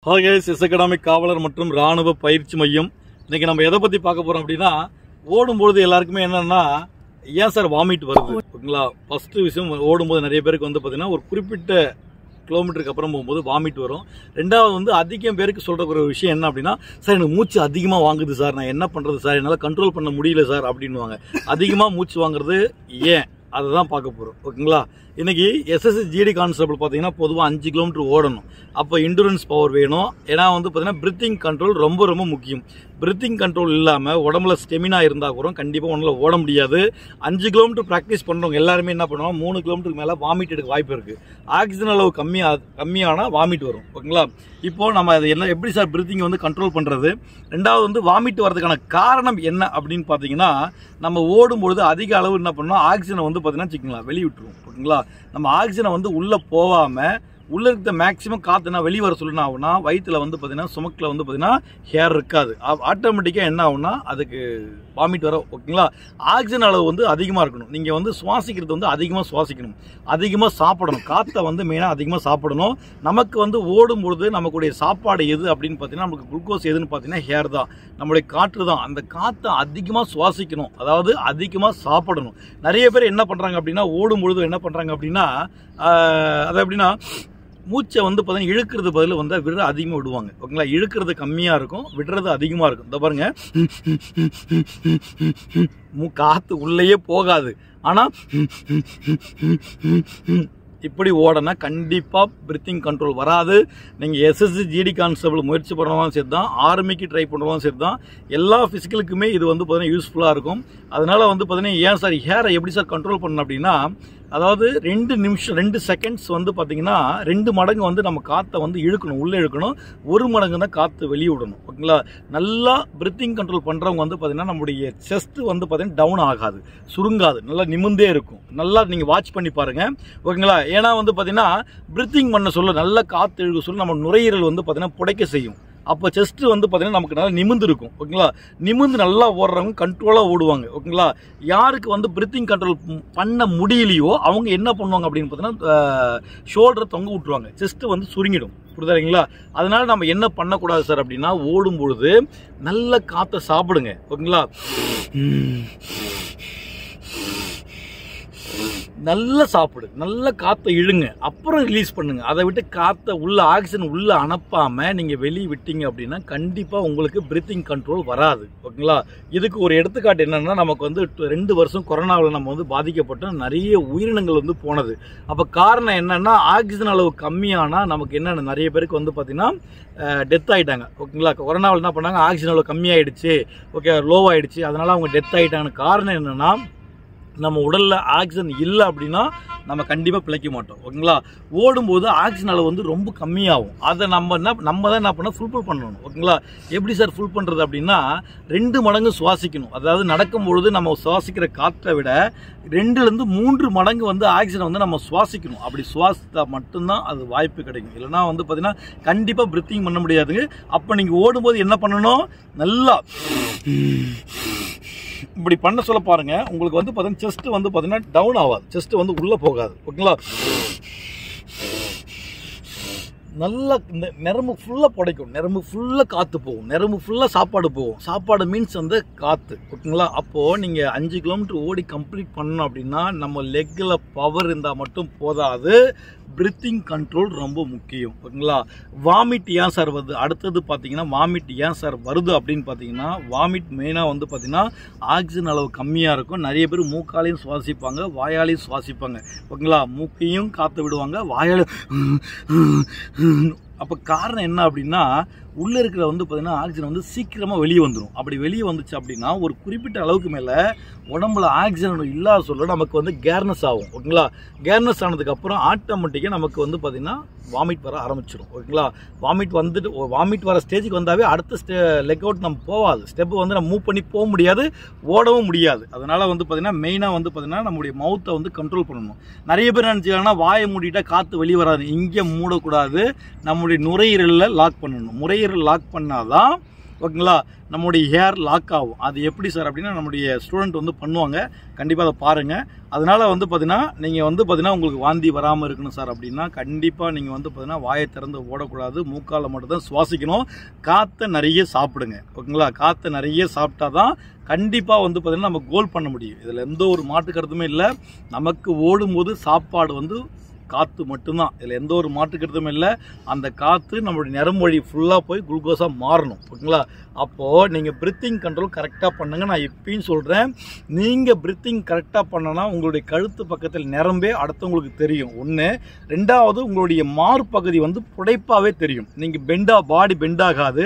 Hi guys, S academy காவலர் மற்றும் ராணுவ பயிற்சி மையம். இன்னைக்கு நம்ம எதை பத்தி பார்க்க போறோம் அப்படின்னா, ஓடும்போது எல்லாருக்குமே என்னன்னா ஏன் சார் வாமிட் வருது ஓகேங்களா. ஃபர்ஸ்ட் விஷயம், ஓடும்போது நிறைய பேருக்கு வந்து பார்த்தீங்கன்னா ஒரு குறிப்பிட்ட கிலோமீட்டருக்கு அப்புறம் போகும்போது வாமிட் வரும். ரெண்டாவது வந்து அதிகம் பேருக்கு சொல்ற ஒரு விஷயம் என்ன அப்படின்னா, சார் எனக்கு மூச்சு அதிகமாக வாங்குது சார், நான் என்ன பண்றது சார், என்னால் கண்ட்ரோல் பண்ண முடியல சார் அப்படின்வாங்க. அதிகமாக மூச்சு வாங்குறது ஏன், அதை தான் பார்க்க போகிறோம் ஓகேங்களா. இன்னைக்கு SSC GD கான்ஸ்டபிள் பார்த்தீங்கன்னா பொதுவாக 5 கிலோமீட்டர் ஓடணும். அப்போ இண்டூரன்ஸ் பவர் வேணும். ஏன்னா வந்து பார்த்தீங்கன்னா பிரீத்திங் கண்ட்ரோல் ரொம்ப ரொம்ப முக்கியம். பிரீத்திங் கண்ட்ரோல் இல்லாமல் உடம்புல ஸ்டெமினா இருந்தால் கூட கண்டிப்பாக ஒன்றில் ஓட முடியாது. 5 கிலோமீட்டர் ப்ராக்டிஸ் பண்ணுறவங்க எல்லாருமே என்ன பண்ணுவாங்க, 3 கிலோமீட்டருக்கு மேலே வாமிட் எடுக்க வாய்ப்பு இருக்குது. ஆக்சிஜன் அளவு கம்மியானால் வாமிட் வரும் ஓகேங்களா. இப்போ நம்ம அது என்ன எப்படி சார் பிரீத்திங் வந்து கண்ட்ரோல் பண்ணுறது. ரெண்டாவது வந்து வாமிட் வரதுக்கான காரணம் என்ன அப்படின்னு பார்த்தீங்கன்னா, நம்ம ஓடும்பொழுது அதிக அளவு என்ன பண்ணோம், ஆக்சிஜனை வந்து பார்த்தீங்கன்னா வச்சுக்கலாம் வெளியே விட்டுருவோம் ஓகேங்களா. நம்ம ஆக்சிஜனை வந்து உள்ளே போகாமல் உள்ள இருக்க மேக்ஸிமம் காற்றுனா வெளியே வர சொல்லணும் ஆகுனா, வயிற்றுல வந்து பார்த்தீங்கன்னா ஸ்டொமக்கில் வந்து பார்த்தீங்கன்னா ஹேர் இருக்காது. ஆட்டோமேட்டிக்காக என்ன ஆகுனா அதுக்கு வாமிட் வர ஓகேங்களா. ஆக்சிஜன் அளவு வந்து அதிகமாக இருக்கணும். நீங்கள் வந்து சுவாசிக்கிறது வந்து அதிகமாக சுவாசிக்கணும், அதிகமாக சாப்பிடணும். காற்றை வந்து மெயினாக அதிகமாக சாப்பிடணும். நமக்கு வந்து ஓடும்பொழுது நமக்குடைய சாப்பாடு எது அப்படின்னு பார்த்தீங்கன்னா, நமக்கு குளுக்கோஸ் எதுன்னு பார்த்தீங்கன்னா ஹேர் தான், நம்மளுடைய காற்று தான். அந்த காற்றை அதிகமாக சுவாசிக்கணும், அதாவது அதிகமாக சாப்பிடணும். நிறைய பேர் என்ன பண்ணுறாங்க அப்படின்னா, ஓடும்பொழுது என்ன பண்ணுறாங்க அப்படின்னா, அது எப்படின்னா மூச்சை வந்து பார்த்தீங்கன்னா இழுக்கிறது பதில் வந்து விடுற அதிகமாக விடுவாங்க ஓகேங்களா. இழுக்கிறது கம்மியாக இருக்கும், விடுறது அதிகமாக இருக்கும். இந்த பாருங்க, காற்று உள்ளேயே போகாது, ஆனால் இப்படி ஓடனா கண்டிப்பாக பிரீத்திங் கண்ட்ரோல் வராது. நீங்கள் SSC GD கான்ஸ்டபிள் முயற்சி பண்ணுறவங்களும் சரி தான், ஆர்மிக்கு ட்ரை பண்ணுறவங்களும் சரி தான், எல்லா ஃபிசிக்கலுக்குமே இது வந்து பார்த்தீங்கன்னா யூஸ்ஃபுல்லாக இருக்கும். அதனால் வந்து பார்த்தீங்கன்னா ஏன் சார் ஹேரை எப்படி சார் கண்ட்ரோல் பண்ணணும் அப்படின்னா, அதாவது 2 நிமிஷம் 2 செகண்ட்ஸ் வந்து பார்த்தீங்கன்னா 2 மடங்கு வந்து நம்ம காற்றை வந்து இழுக்கணும், உள்ளே இழுக்கணும். 1 மடங்கு தான் காற்று வெளியே விடணும் ஓகேங்களா. நல்லா பிரீத்திங் கண்ட்ரோல் பண்ணுறவங்க வந்து பார்த்தீங்கன்னா நம்முடைய செஸ்ட் வந்து பார்த்தீங்கன்னா டவுன் ஆகாது, சுருங்காது, நல்லா நிமிர்ந்தே இருக்கும். நல்லா நீங்கள் வாட்ச் பண்ணி பாருங்கள் ஓகேங்களா. ஏன்னா வந்து பார்த்தீங்கன்னா பிரீத்திங் பண்ண சொல்ல நல்லா காற்று இழுக்க சொல்ல நம்ம நுரையீரல் வந்து பார்த்தீங்கன்னா புடைக்க செய்யும். அப்போ செஸ்ட்டு வந்து பார்த்தீங்கன்னா நமக்கு நல்லா நிமிர்ந்து இருக்கும் ஓகேங்களா. நிமிர்ந்து நல்லா ஓடுறவங்க கண்ட்ரோலாக ஓடுவாங்க ஓகேங்களா. யாருக்கு வந்து பிரீத்திங் கண்ட்ரோல் பண்ண முடியலையோ அவங்க என்ன பண்ணுவாங்க அப்படின்னு பார்த்தீங்கன்னா, ஷோல்டரை தொங்க விட்டுருவாங்க, செஸ்ட்டு வந்து சுருங்கிடும். புரியுதுங்களா. அதனால நம்ம என்ன பண்ணக்கூடாது சார் அப்படின்னா, ஓடும்பொழுது நல்ல காற்றை சாப்பிடுங்க ஓகேங்களா. நல்லா சாப்பிடு, நல்ல காற்றை இழுங்க, அப்புறம் ரிலீஸ் பண்ணுங்க. அதை விட்டு காற்றை உள்ள ஆக்சிஜன் உள்ள அனுப்பாம நீங்க வெளியே விட்டீங்க அப்படின்னா கண்டிப்பா உங்களுக்கு பிரீத்திங் கண்ட்ரோல் வராது ஓகேங்களா. இதுக்கு ஒரு எடுத்துக்காட்டு என்னன்னா, நமக்கு வந்து 2 வருஷம் கொரோனாவில் நம்ம வந்து பாதிக்கப்பட்டு நிறைய உயிரினங்கள் வந்து போனது. அப்ப காரணம் என்னன்னா, ஆக்சிஜன் அளவு கம்மியானா நமக்கு என்னென்ன நிறைய பேருக்கு வந்து பார்த்தீங்கன்னா டெத் ஆகிட்டாங்க ஓகேங்களா. கொரோனாவில் என்ன பண்ணாங்க, ஆக்சிஜன் அளவு கம்மியாயிடுச்சு ஓகே, லோவாயிடுச்சு, அதனால அவங்க டெத் ஆகிட்டாங்க. காரணம் என்னன்னா, நம்ம உடலில் ஆக்சிஜன் இல்லை அப்படின்னா நம்ம கண்டிப்பாக பிழைக்க மாட்டோம் ஓகேங்களா. ஓடும்போது ஆக்சிஜன் அளவு வந்து ரொம்ப கம்மியாகும். அதை நம்ம தான் என்ன பண்ணால் ஃபுல்ஃபில் பண்ணணும் ஓகேங்களா. எப்படி சார் ஃபுல் பண்ணுறது அப்படின்னா, 2 மடங்கு சுவாசிக்கணும். அதாவது நடக்கும்பொழுது நம்ம சுவாசிக்கிற காற்றை விட 2லேருந்து 3 மடங்கு வந்து ஆக்சிஜனை வந்து நம்ம சுவாசிக்கணும். அப்படி சுவாசித்தா மட்டும்தான் அது வாய்ப்பு கிடைக்கும். இல்லைனா வந்து பார்த்தீங்கன்னா கண்டிப்பாக பிரீத்திங் பண்ண முடியாதுங்க. அப்போ நீங்கள் ஓடும்போது என்ன பண்ணணும், நல்லா இப்படி பண்ண சொல்ல பாருங்க. உங்களுக்கு வந்து பார்த்தீங்கன்னா செஸ்ட் வந்து பார்த்தீங்கன்னா டவுன் ஆகாது, செஸ்ட் வந்து உள்ளே போகாது ஓகேங்களா. நல்லா இந்த நரம்பு ஃபுல்லாக புடைக்கும், நரம்பு ஃபுல்லாக காற்று போகும், நரம்பு ஃபுல்லாக சாப்பாடு போகும். சாப்பாடு மீன்ஸ் வந்து காற்று ஓகேங்களா. அப்போது நீங்கள் 5 கிலோமீட்டர் ஓடி கம்ப்ளீட் பண்ணணும் அப்படின்னா நம்ம லெக்கில் பவர் இருந்தால் மட்டும் போதாது, பிரீத்திங் கண்ட்ரோல் ரொம்ப முக்கியம் ஓகேங்களா. வாமிட் ஏன் சார் வருது, அடுத்தது பார்த்தீங்கன்னா வாமிட் ஏன் சார் வருது அப்படின்னு பார்த்தீங்கன்னா, வாமிட் மெயினாக வந்து பார்த்தீங்கன்னா ஆக்சிஜன் அளவு கம்மியாக இருக்கும். நிறைய பேர் மூக்காலையும் சுவாசிப்பாங்க, வாயாலையும் சுவாசிப்பாங்க ஓகேங்களா. மூக்கையும் காற்று விடுவாங்க, வாயாலையும். அப்போ காரணம் என்ன அப்படின்னா, உள்ளே இருக்கிற வந்து பார்த்தீங்கன்னா ஆக்சிஜன் வந்து சீக்கிரமாக வெளியே வந்துடும். அப்படி வெளியே வந்துச்சு அப்படின்னா ஒரு குறிப்பிட்ட அளவுக்கு மேலே உடம்புல ஆக்சிஜன் இல்லாத சொல்ல நமக்கு வந்து கேர்னஸ் ஆகும் ஓகேங்களா. கேர்னஸ் ஆனதுக்கப்புறம் ஆட்டோமேட்டிக்காக நமக்கு வந்து பார்த்திங்கன்னா வாமிட் வர ஆரம்பிச்சிடும் ஓகேங்களா. வாமிட் வர ஸ்டேஜுக்கு வந்தாவே அடுத்த லெக் அவுட் நம்ம போகாது, ஸ்டெப்பு வந்து நம்ம மூவ் பண்ணி போக முடியாது, ஓடவும் முடியாது. அதனால் வந்து பார்த்திங்கன்னா மெயினாக வந்து பார்த்திங்கன்னா நம்முடைய மவுத்தை வந்து கண்ட்ரோல் பண்ணணும். நிறைய பேர் நினச்சிக்காங்கன்னா வாயை மூடிட்டால் காற்று வெளியே வராது, இங்கே மூடக்கூடாது, நம்முடைய நுரையீரலில் லாக் பண்ணணும். நுரையீரல் லாக் பண்ணாதான் ஓகேங்களா. நம்முடைய ஹேர் லாக் ஆகும். அது எப்படி சார் அப்படின்னா நம்முடைய ஸ்டூடெண்ட் வந்து பண்ணுவாங்க, கண்டிப்பாக அதை பாருங்கள். அதனால் வந்து பார்த்தீங்கன்னா நீங்கள் வந்து பார்த்தீங்கன்னா உங்களுக்கு வாந்தி வராமல் இருக்கணும் சார் அப்படின்னா கண்டிப்பாக நீங்கள் வந்து பார்த்தீங்கன்னா வாயை திறந்து ஓடக்கூடாது, மூக்கால் மட்டும்தான் சுவாசிக்கணும். காற்றை நிறைய சாப்பிடுங்க, ஓகேங்களா. காற்றை நிறைய சாப்பிட்டா தான் கண்டிப்பாக வந்து பார்த்தீங்கன்னா நம்ம கோல் பண்ண முடியும். இதில் எந்த ஒரு மாற்று கருத்துமே இல்லை. நமக்கு ஓடும்போது சாப்பாடு வந்து காற்று மட்டும்தான், இதில் எந்த ஒரு மாற்று கருத்துமே இல்லை. அந்த காற்று நம்மளுடைய நரம்பு வழி ஃபுல்லாக போய் குளுக்கோஸாக மாறணும், ஓகேங்களா. அப்போது நீங்கள் ப்ரீத்திங் கண்ட்ரோல் கரெக்டாக பண்ணுங்கள். நான் இப்பயும் சொல்கிறேன், நீங்கள் ப்ரீத்திங் கரெக்டாக பண்ணனா உங்களுடைய கழுத்து பக்கத்தில் நிரம்பே அடுத்தவங்களுக்கு தெரியும். ஒன்று. ரெண்டாவது, உங்களுடைய மார்பகுதி வந்து புடைப்பாகவே தெரியும். நீங்கள் பாடி பெண்டாகாது.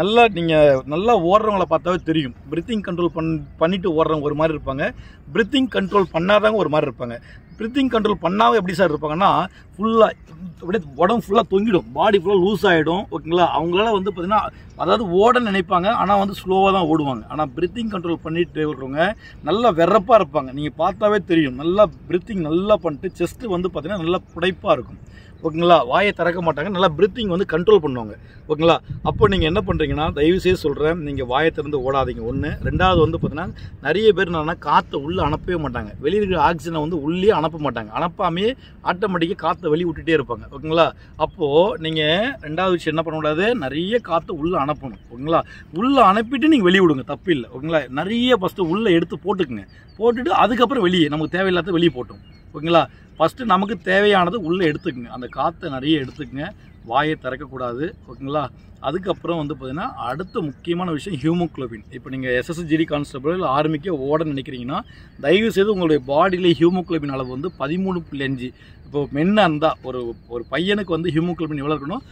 நல்லா ஓடுறவங்கள பார்த்தாவே தெரியும். ப்ரீத்திங் கண்ட்ரோல் பண்ணிட்டு ஓடுறவங்க ஒரு மாதிரி இருப்பாங்க, ப்ரீத்திங் கண்ட்ரோல் பண்ணாதவங்க ஒரு மாதிரி இருப்பாங்க. ப்ரீத்திங் கண்ட்ரோல் பண்ணாமல் எப்படி சார் இருப்பாங்கன்னா ஃபுல்லாக அப்படியே உடம்பு ஃபுல்லாக தொங்கிடும், பாடி ஃபுல்லாக லூஸ் ஆகிடும், ஓகேங்களா. அவங்களால வந்து பார்த்தீங்கன்னா அதாவது ஓட நினைப்பாங்க, ஆனால் வந்து ஸ்லோவாக தான் ஓடுவாங்க. ஆனால் ப்ரீத்திங் கண்ட்ரோல் பண்ணிட்டு விடுறவங்க நல்லா வெறப்பாக இருப்பாங்க, நீங்கள் பார்த்தாவே தெரியும். நல்லா ப்ரீத்திங் நல்லா பண்ணிட்டு செஸ்ட்டு வந்து பார்த்தீங்கன்னா நல்லா புடைப்பாக இருக்கும், ஓகேங்களா. வாயை திறக்க மாட்டாங்க, நல்லா ப்ரீத்திங் வந்து கண்ட்ரோல் பண்ணுவாங்க, ஓகேங்களா. அப்போ நீங்கள் என்ன பண்ணுறீங்கன்னா தயவுசெய்து சொல்கிறேன், நீங்கள் வாயை திறந்து ஓடாதீங்க. ஒன்று. ரெண்டாவது வந்து பார்த்தீங்கன்னா நிறைய பேர் என்னன்னா காற்றை உள்ளே அனுப்பவே மாட்டாங்க, வெளியே இருக்கிற ஆக்சிஜனை வந்து உள்ளே அனுப்ப மாட்டாங்க, அனுப்பாமே ஆட்டோமேட்டிக்காக காற்றை வெளியே விட்டுட்டே இருப்பாங்க, ஓகேங்களா. அப்போது நீங்கள் ரெண்டாவது விஷயம் என்ன பண்ணக்கூடாது, நிறைய காற்றை உள்ளே அனுப்பணும், ஓகேங்களா. உள்ளே அனுப்பிட்டு நீங்கள் வெளியே விடுங்க, தப்பு இல்லை, ஓகேங்களா. நிறைய ஃபஸ்ட்டு உள்ளே எடுத்து போட்டுக்குங்க, போட்டுட்டு அதுக்கப்புறம் வெளியே நமக்கு தேவையில்லாத வெளியே போட்டோம், ஓகேங்களா. ஃபஸ்ட்டு நமக்கு தேவையானது உள்ளே எடுத்துக்குங்க, அந்த காற்றை நிறைய எடுத்துக்குங்க, வாயை திறக்கக்கூடாது, ஓகேங்களா. அதுக்கப்புறம் வந்து பார்த்தீங்கன்னா அடுத்த முக்கியமான விஷயம் ஹியூமோக்ளோபின். இப்போ நீங்கள் SSC GD கான்ஸ்டபிள் இல்லை ஆர்மிக்கே ஓட நினைக்கிறீங்கன்னா தயவுசெய்து உங்களுடைய பாடியில் ஹியூமோக்ளோபின் அளவு வந்து 13.5. இப்போ மென்னாக இருந்தால் ஒரு பையனுக்கு வந்து ஹியூமோக்ளோபின் எவ்வளோ இருக்கணும்,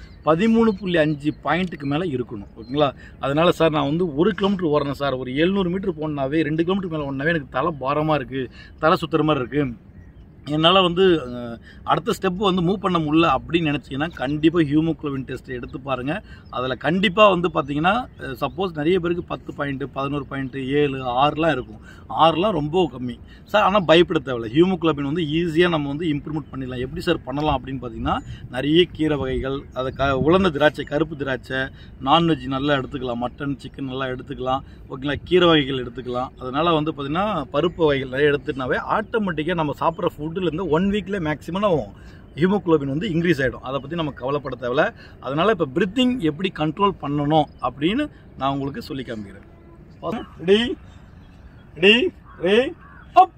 13.5 பாயிண்ட்டுக்கு மேலே இருக்கணும், ஓகேங்களா. அதனால் சார் நான் வந்து 1 கிலோமீட்டர் ஓடுறேன் சார், ஒரு 700 மீட்டர் போனாவே 2 கிலோமீட்டர் மேலே ஓடினாவே எனக்கு தலை பாரமாக இருக்குது, தலை சுற்றுற மாதிரி இருக்குது, என்னால் வந்து அடுத்த ஸ்டெப்பு வந்து மூவ் பண்ண முடியல அப்படின்னு நினச்சிங்கன்னா கண்டிப்பாக ஹியூமோக்ளோபின் டெஸ்ட் எடுத்து பாருங்கள். அதில் கண்டிப்பாக வந்து பார்த்தீங்கன்னா சப்போஸ் நிறைய பேருக்கு 10 பாயிண்ட்டு 11 பாயிண்ட்டு 7 6லாம் இருக்கும், 6லாம் ரொம்ப கம்மி சார். ஆனால் பயப்பட தேவையில்லை, ஹியூமோக்ளோபின் வந்து ஈஸியாக நம்ம வந்து இம்ப்ரூவ்மெண்ட் பண்ணிடலாம். எப்படி சார் பண்ணலாம் அப்படின்னு பார்த்தீங்கன்னா நிறைய கீரை வகைகள், அதை உலர்ந்த திராட்சை, கருப்பு திராட்சை, நான்வெஜ் நல்லா எடுத்துக்கலாம், மட்டன் சிக்கன் நல்லா எடுத்துக்கலாம், ஓகேங்களா. கீரை வகைகள் எடுத்துக்கலாம். அதனால் வந்து பார்த்திங்கன்னா பருப்பு வகைகள் நிறைய எடுத்துனாவே ஆட்டோமேட்டிக்காக நம்ம சாப்பிட்ற ஃபுட்டுலேருந்து 1 வீக்கில் மேக்ஸிமம் ஹியூமோக்ளோபின் வந்து இன்க்ரீஸ் ஆகிடும். அதை பற்றி நம்ம கவலைப்பட தேவையில்ல. அதனால் இப்போ ப்ரீத்திங் எப்படி கண்ட்ரோல் பண்ணணும் அப்படின்னு நான் உங்களுக்கு சொல்லி காமிக்கிறேன். ரெடி அப்,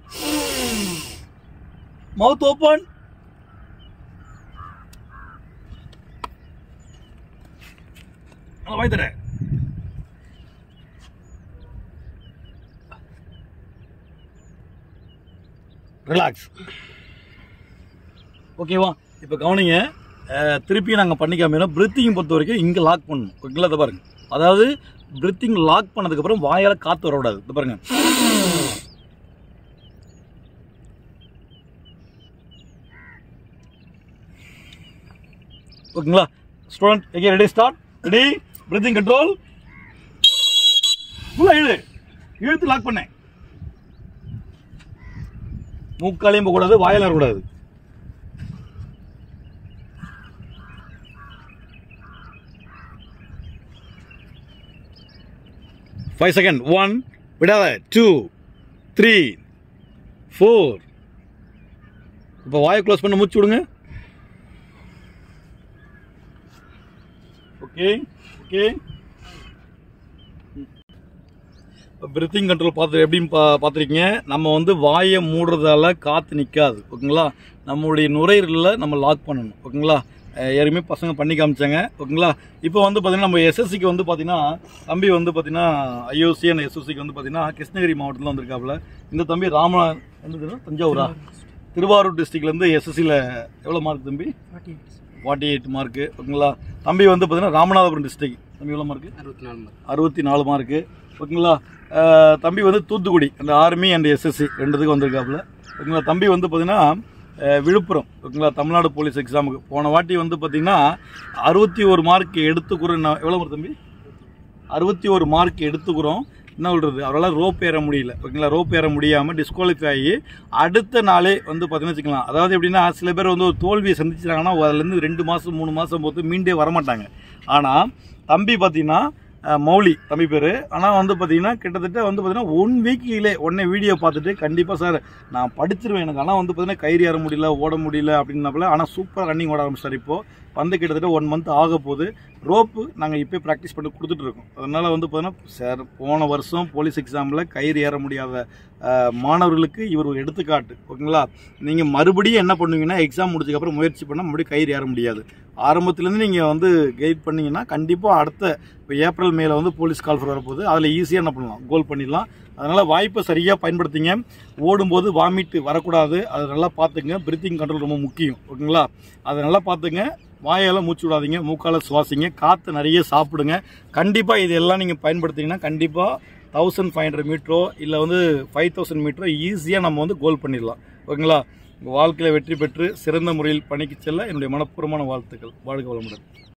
மவுத் ஓப்பன், வாய் தர, ரிலாக்ஸ், ஓகேவா. இப்போ கவனிங்க, திருப்பி நாங்கள் பண்ணிக்காம ப்ரீத்திங் பொறுத்த வரைக்கும் இங்கே லாக் பண்ணணும், ஓகேங்களா. இதை பாருங்க, அதாவது ப்ரீத்திங் லாக் பண்ணதுக்கப்புறம் வாயால் காற்று வரக்கூடாது. இது பாருங்க, ஓகேங்களா. Student okay, ready, start, ready, breathing control, ஃபுல்லாக இழுத்து லாக் பண்ணேன், மூக்காலையும் போகக்கூடாது, வாயாலும் வரக்கூடாது. Five seconds. 1, விடாத, 2, 3, 4. இப்போ வாயை க்ளோஸ் பண்ண மூச்சு விடுங்க. Okay okay. ப்ரீத்திங் கண்ட்ரோல் பார்த்து எப்படின்னு பார்த்துருக்கீங்க. நம்ம வந்து வாயை மூடுறதால காற்று நிற்காது, ஓகேங்களா. நம்மளுடைய நுரையீரலில் நம்ம லாக் பண்ணணும், ஓகேங்களா. யாருமே பசங்க பண்ணி காமிச்சாங்க, ஓகேங்களா. இப்போ வந்து பார்த்தீங்கன்னா நம்ம SSCக்கு வந்து பார்த்தீங்கன்னா தம்பி வந்து பார்த்தீங்கன்னா IOC அண்ட் SSCக்கு வந்து பார்த்தீங்கன்னா கிருஷ்ணகிரி மாவட்டத்தில் வந்திருக்காப்புல. இந்த தம்பி தஞ்சாவூரா, திருவாரூர் டிஸ்ட்ரிக்ட்லேருந்து SSCயில் எவ்வளோ மார்க் தம்பி? 48 மார்க்கு, ஓகேங்களா. தம்பி வந்து பார்த்தீங்கன்னா ராமநாதபுரம் டிஸ்ட்ரிக்ட், தம்பி எவ்வளோ மார்க்கு? 64 மார்க்கு, ஓகேங்களா. தம்பி வந்து தூத்துக்குடி, அந்த ஆர்மி அண்ட் SSC ரெண்டுத்துக்கு வந்திருக்காப்புல, ஓகேங்களா. தம்பி வந்து பார்த்தீங்கன்னா விழுப்புரம், ஓகேங்களா, தமிழ்நாடு போலீஸ் எக்ஸாமுக்கு போன வாட்டி வந்து பார்த்தீங்கன்னா 61 மார்க் எடுத்துக்கிறோம். எவ்வளோ மார்க் தம்பி? 61 மார்க் எடுத்துக்கிறோம். என்ன சொல்கிறது, அவரால் ரோப் ஏற முடியல, ஓகேங்களா. ரோப் ஏற முடியாமல் டிஸ்குவாலிஃபை ஆகி அடுத்த நாளே வந்து பார்த்தீங்கன்னா வச்சுக்கலாம். அதாவது எப்படின்னா சில பேர் வந்து ஒரு தோல்வியை சந்திச்சிட்டாங்கன்னா அதுலேருந்து 2 மாதம் 3 மாதம் போட்டு மீண்டே வரமாட்டாங்க. ஆனால் தம்பி பார்த்தீங்கன்னா மௌலி தம்பி பேர். ஆனால் வந்து பார்த்தீங்கன்னா கிட்டத்தட்ட வந்து பார்த்தீங்கன்னா 1 வீக்கிலே உடனே வீடியோ பார்த்துட்டு கண்டிப்பாக சார் நான் படிச்சிருவேன், எனக்கு ஆனால் வந்து பார்த்தீங்கன்னா கயிறு ஏற முடியல, ஓட முடியல அப்படின்னாப்புல. ஆனால் சூப்பராக ரன்னிங் ஓட ஆரம்பிச்சார். இப்போது வந்து கிட்டத்தட்ட 1 மந்த் ஆக போகுது. ரோப்பு நாங்கள் இப்போ ப்ராக்டிஸ் பண்ணி கொடுத்துட்ருக்கோம். அதனால் வந்து பார்த்தீங்கன்னா சார் போன வருஷம் போலீஸ் எக்ஸாமில் கயிறு ஏற முடியாத மாணவர்களுக்கு இவர் ஒரு எடுத்துக்காட்டு. ஓகேங்களா? நீங்கள் மறுபடியும் என்ன பண்ணுவீங்கன்னா எக்ஸாம் முடிச்சதுக்கப்புறம் முயற்சி பண்ணால் மறுபடியும் கயிறு ஏற முடியாது. ஆரம்பத்துலேருந்து நீங்கள் வந்து கைட் பண்ணிங்கன்னா கண்டிப்பாக அடுத்த இப்போ ஏப்ரல் மேல வந்து போலீஸ் கால்ஃபர் வரப்போகுது. அதில் ஈஸியாக என்ன பண்ணலாம், கோல் பண்ணிடலாம். அதனால் வாய்ப்பை சரியாக பயன்படுத்திங்க. ஓடும்போது வாமிட் வரக்கூடாது, அதை நல்லா பார்த்துங்க. பிரீத்திங் கண்ட்ரோல் ரொம்ப முக்கியம். ஓகேங்களா? அதை நல்லா பார்த்துங்க. வாயால் மூச்சு விடாதீங்க, மூக்கால் சுவாசிங்க, காற்று நிறைய சாப்பிடுங்க. கண்டிப்பாக இதெல்லாம் நீங்கள் பயன்படுத்திங்கன்னா கண்டிப்பாக 1500 மீட்டரோ இல்லை வந்து 5000 மீட்டரோ ஈஸியாக நம்ம வந்து கோல் பண்ணிடலாம். ஓகேங்களா? உங்கள் வாழ்க்கையில் வெற்றி பெற்று சிறந்த முறையில் பணிக்கு செல்ல என்னுடைய மனப்பூர்வமான வாழ்த்துக்கள். வாழ்க வளமுடன்.